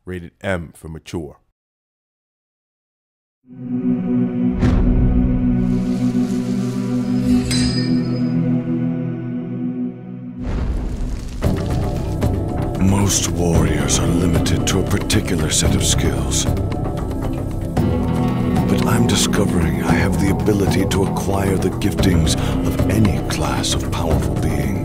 Rated M for mature. Most warriors are limited to a particular set of skills. But I'm discovering I have the ability to acquire the giftings of any class of powerful being.